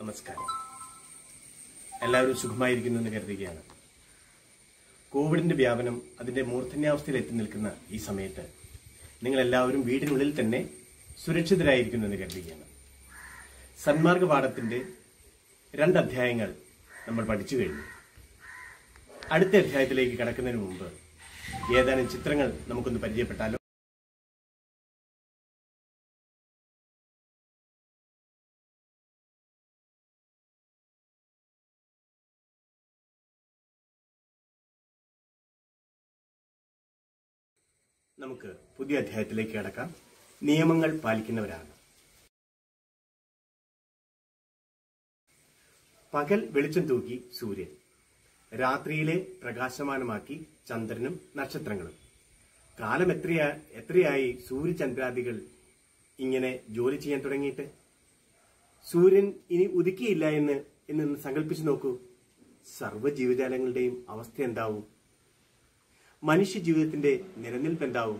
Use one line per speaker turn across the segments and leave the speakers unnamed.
നമസ്കാരം. എല്ലാവരും സുഖമായിരിക്കുന്നെന്ന് കരുതുകയാണ്. കോവിഡിന്റെ വ്യാപനം അതിന്റെ മൂർധന്യാവസ്ഥയിൽ എത്തി നിൽക്കുന്ന ഈ സമയത്ത് നിങ്ങളെല്ലാവരും വീടിനുള്ളിൽ തന്നെ സുരക്ഷിതരായിരിക്കുന്നെന്ന് കരുതുകയാണ്. സന്മാർഗ പാഠത്തിന്റെ 2 അധ്യായങ്ങൾ നമ്മൾ പഠിച്ചു കഴിഞ്ഞു. അടുത്ത അധ്യായത്തിലേക്ക് കടക്കുന്നതിന് മുമ്പ് ഏതാനും ചിത്രങ്ങൾ നമുക്കൊന്ന് പരിചയപ്പെട്ടാലോ? നമുക്ക് പുതിയ അധ്യായത്തിലേക്ക് കടക്കാം. നിയമങ്ങൾ പാലിക്കുന്നവരാണ്. പകൽ വെളിച്ചം തൂക്കി സൂര്യൻ, രാത്രിയിലെ പ്രകാശമാനമാക്കി ചന്ദ്രനും നക്ഷത്രങ്ങളും. കാലം എത്രയായി സൂര്യചന്ദ്രാദികൾ ഇങ്ങനെ ജോലി ചെയ്യാൻ തുടങ്ങിയിട്ട്? സൂര്യൻ ഇനി ഉദിക്കുകയില്ല എന്ന് സങ്കല്പിച്ചു നോക്കൂ. സർവ്വ ജീവജാലങ്ങളുടെയും അവസ്ഥ എന്താവും? മനുഷ്യ ജീവിതത്തിന്റെ നിലനിൽപ്പ് എന്താവും?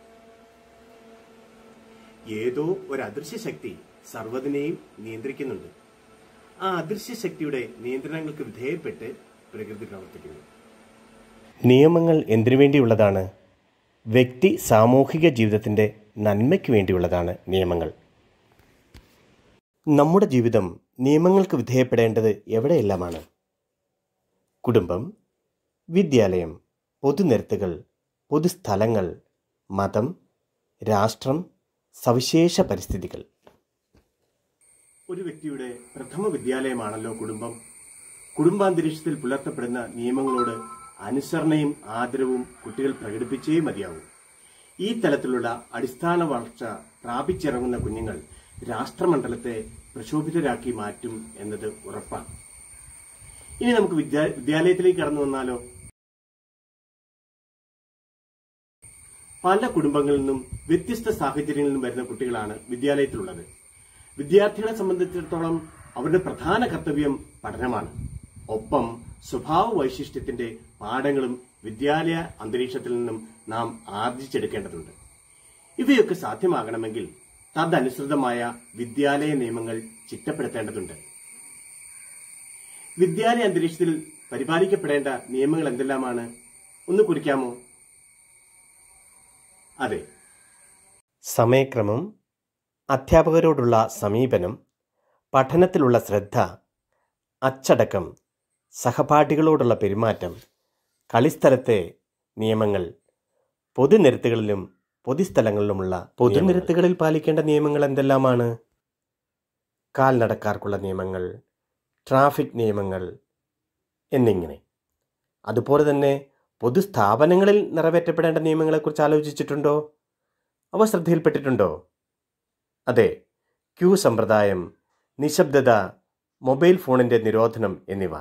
ഏതോ ഒരു അദൃശ്യ ശക്തി സർവ്വതിനെയും നിയന്ത്രിക്കുന്നുണ്ട്. ആ അദൃശ്യ ശക്തിയുടെ നിയന്ത്രണങ്ങൾക്ക് വിധേയപ്പെട്ട് പ്രകൃതി പ്രവർത്തിക്കുന്നു. നിയമങ്ങൾ എന്തിനു വേണ്ടിയുള്ളതാണ്? വ്യക്തി സാമൂഹിക ജീവിതത്തിന്റെ നന്മയ്ക്ക് വേണ്ടിയുള്ളതാണ് നിയമങ്ങൾ. നമ്മുടെ ജീവിതം നിയമങ്ങൾക്ക് വിധേയപ്പെടേണ്ടത് എവിടെയെല്ലാമാണ്? കുടുംബം, വിദ്യാലയം, പൊതുനിരത്തുകൾ, പൊതുസ്ഥലങ്ങൾ, മതം, രാഷ്ട്രം, സവിശേഷ പരിസ്ഥിതികൾ. ഒരു വ്യക്തിയുടെ പ്രഥമ വിദ്യാലയമാണല്ലോ കുടുംബം. കുടുംബാന്തരീക്ഷത്തിൽ പുലർത്തപ്പെടുന്ന നിയമങ്ങളോട് അനുസരണയും ആദരവും കുട്ടികൾ പ്രകടിപ്പിച്ചേ മതിയാവും. ഈ തലത്തിലുള്ള അടിസ്ഥാന വളർച്ച പ്രാപിച്ചിറങ്ങുന്ന കുഞ്ഞുങ്ങൾ രാഷ്ട്രമണ്ഡലത്തെ പ്രക്ഷോഭിതരാക്കി മാറ്റും എന്നത് ഉറപ്പാണ്. ഇനി നമുക്ക് വിദ്യാലയത്തിലേക്ക് കടന്നു വന്നാലോ? പല കുടുംബങ്ങളിൽ നിന്നും വ്യത്യസ്ത സാഹചര്യങ്ങളിൽ നിന്നും വരുന്ന കുട്ടികളാണ് വിദ്യാലയത്തിലുള്ളത്. വിദ്യാർത്ഥികളെ സംബന്ധിച്ചിടത്തോളം അവരുടെ പ്രധാന കർത്തവ്യം പഠനമാണ്. ഒപ്പം സ്വഭാവ വൈശിഷ്ട്യത്തിന്റെ പാഠങ്ങളും വിദ്യാലയ അന്തരീക്ഷത്തിൽ നിന്നും നാം ആർജിച്ചെടുക്കേണ്ടതുണ്ട്. ഇവയൊക്കെ സാധ്യമാകണമെങ്കിൽ തദനുസൃതമായ വിദ്യാലയ നിയമങ്ങൾ ചിട്ടപ്പെടുത്തേണ്ടതുണ്ട്. വിദ്യാലയ അന്തരീക്ഷത്തിൽ പരിപാലിക്കപ്പെടേണ്ട നിയമങ്ങൾ എന്തെല്ലാമാണ്? ഒന്ന് കുറിക്കാമോ? അതെ, സമയക്രമം, അധ്യാപകരോടുള്ള സമീപനം, പഠനത്തിലുള്ള ശ്രദ്ധ, അച്ചടക്കം, സഹപാഠികളോടുള്ള പെരുമാറ്റം, കളിസ്ഥലത്തെ നിയമങ്ങൾ, പൊതുനിരത്തുകളിലും പൊതുസ്ഥലങ്ങളിലുമുള്ള പൊതുനിരത്തുകളിൽ പാലിക്കേണ്ട നിയമങ്ങൾ എന്തെല്ലാമാണ്? കാൽനടക്കാർക്കുള്ള നിയമങ്ങൾ, ട്രാഫിക് നിയമങ്ങൾ എന്നിങ്ങനെ. അതുപോലെ തന്നെ പൊതുസ്ഥാപനങ്ങളിൽ നിറവേറ്റപ്പെടേണ്ട നിയമങ്ങളെക്കുറിച്ച് ആലോചിച്ചിട്ടുണ്ടോ? അവ ശ്രദ്ധയിൽപ്പെട്ടിട്ടുണ്ടോ? അതെ, ക്യൂ സമ്പ്രദായം, നിശബ്ദത, മൊബൈൽ ഫോണിന്റെ നിരോധനം എന്നിവ.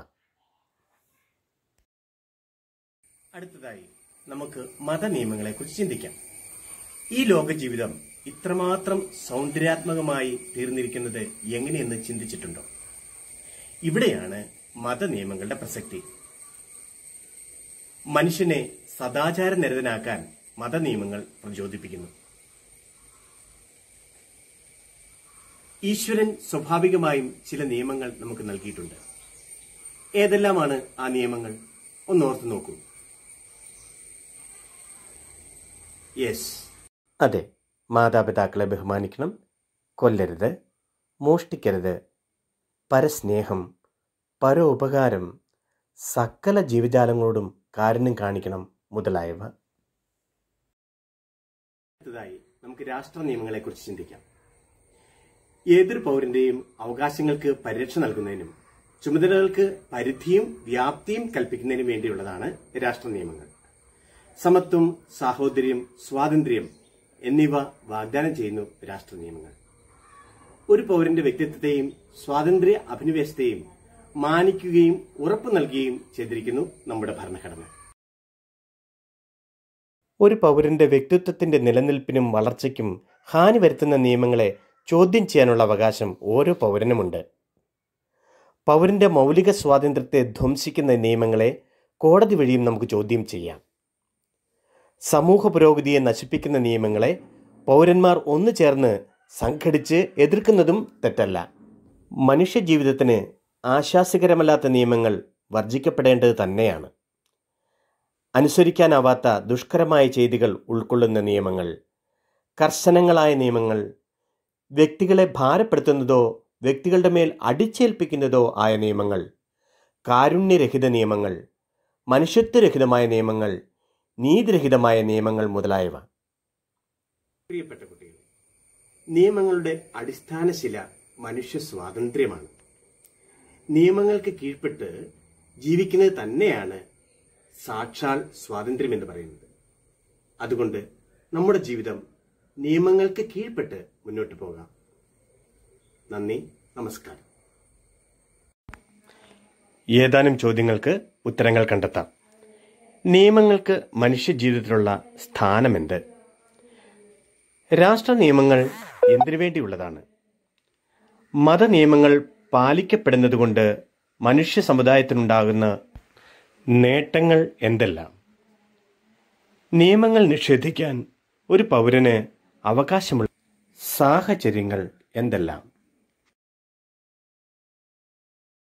അടുത്തതായി നമുക്ക് മതനിയമങ്ങളെക്കുറിച്ച് ചിന്തിക്കാം. ഈ ലോക ജീവിതം ഇത്രമാത്രം സൗന്ദര്യാത്മകമായി തീർന്നിരിക്കുന്നത് എങ്ങനെയെന്ന് ചിന്തിച്ചിട്ടുണ്ടോ? ഇവിടെയാണ് മതനിയമങ്ങളുടെ പ്രസക്തി. മനുഷ്യനെ സദാചാര നിരതനാക്കാൻ മതനിയമങ്ങൾ പ്രചോദിപ്പിക്കുന്നു. ഈശ്വരൻ സ്വാഭാവികമായും ചില നിയമങ്ങൾ നമുക്ക് നൽകിയിട്ടുണ്ട്. ഏതെല്ലാമാണ് ആ നിയമങ്ങൾ? ഒന്നോർത്ത് നോക്കൂ. യെസ്, അതെ, മാതാപിതാക്കളെ ബഹുമാനിക്കണം, കൊല്ലരുത്, മോഷ്ടിക്കരുത്, പരസ്നേഹം, പരോപകാരം, സകല ജീവജാലങ്ങളോടും കാരുണ്യം കാണിക്കണം മുതലായവ. അടുത്തതായി നമുക്ക് രാഷ്ട്ര നിയമങ്ങളെക്കുറിച്ച് ചിന്തിക്കാം. ഏതൊരു പൗരന്റെയും അവകാശങ്ങൾക്ക് പരിരക്ഷ നൽകുന്നതിനും ചുമതലകൾക്ക് പരിധിയും വ്യാപ്തിയും കൽപ്പിക്കുന്നതിനും വേണ്ടിയുള്ളതാണ് രാഷ്ട്ര നിയമങ്ങൾ. സമത്വം, സാഹോദര്യം, സ്വാതന്ത്ര്യം എന്നിവ വാഗ്ദാനം ചെയ്യുന്നു രാഷ്ട്ര നിയമങ്ങൾ. ഒരു പൗരന്റെ വ്യക്തിത്വത്തെയും സ്വാതന്ത്ര്യ അഭിനിവേശത്തെയും മാനിക്കുകയും ഉറപ്പു നൽകുകയും ചെയ്തിരിക്കുന്നു നമ്മുടെ ഭരണഘടന. ഒരു പൗരന്റെ വ്യക്തിത്വത്തിന്റെ നിലനിൽപ്പിനും വളർച്ചയ്ക്കും ഹാനി വരുത്തുന്ന നിയമങ്ങളെ ചോദ്യം ചെയ്യാനുള്ള അവകാശം ഓരോ പൗരനുമുണ്ട്. പൗരന്റെ മൗലിക സ്വാതന്ത്ര്യത്തെ ധ്വംസിക്കുന്ന നിയമങ്ങളെ കോടതി വഴിയും നമുക്ക് ചോദ്യം ചെയ്യാം. സമൂഹ പുരോഗതിയെ നശിപ്പിക്കുന്ന നിയമങ്ങളെ പൗരന്മാർ ഒന്നു ചേർന്ന് സംഘടിച്ച് എതിർക്കുന്നതും തെറ്റല്ല. മനുഷ്യജീവിതത്തിന് ആശാസ്യകരമല്ലാത്ത നിയമങ്ങൾ വർജിക്കപ്പെടേണ്ടത് തന്നെയാണ്. അനുസരിക്കാനാവാത്ത ദുഷ്കരമായ ചെയ്തികൾ ഉൾക്കൊള്ളുന്ന നിയമങ്ങൾ, കർശനങ്ങളായ നിയമങ്ങൾ, വ്യക്തികളെ ഭാരപ്പെടുത്തുന്നതോ വ്യക്തികളുടെ മേൽ അടിച്ചേൽപ്പിക്കുന്നതോ ആയ നിയമങ്ങൾ, കാരുണ്യരഹിത നിയമങ്ങൾ, മനുഷ്യത്വരഹിതമായ നിയമങ്ങൾ, നീതിരഹിതമായ നിയമങ്ങൾ മുതലായവ. പ്രിയപ്പെട്ട കുട്ടികൾ, നിയമങ്ങളുടെ അടിസ്ഥാന ശില മനുഷ്യ സ്വാതന്ത്ര്യമാണ്. നിയമങ്ങൾക്ക് കീഴ്പ്പെട്ട് ജീവിക്കുന്നത് തന്നെയാണ് സാക്ഷാൽ സ്വാതന്ത്ര്യം എന്ന് പറയുന്നത്. അതുകൊണ്ട് നമ്മുടെ ജീവിതം നിയമങ്ങൾക്ക് കീഴ്പ്പെട്ട് മുന്നോട്ട് പോകാം. നന്ദി, നമസ്കാരം. ഏതാനും ചോദ്യങ്ങൾക്ക് ഉത്തരങ്ങൾ കണ്ടെത്താം. നിയമങ്ങൾക്ക് മനുഷ്യജീവിതത്തിലുള്ള സ്ഥാനമെന്ത്? രാഷ്ട്ര നിയമങ്ങൾ എന്തിനു വേണ്ടിയുള്ളതാണ്? മതനിയമങ്ങൾ പാലിക്കപ്പെടുന്നതുകൊണ്ട് മനുഷ്യ സമുദായത്തിനുണ്ടാകുന്ന നേട്ടങ്ങൾ എന്തെല്ലാം? നിയമങ്ങൾ നിഷേധിക്കാൻ ഒരു പൗരന് അവകാശമുള്ള സാഹചര്യങ്ങൾ എന്തെല്ലാം?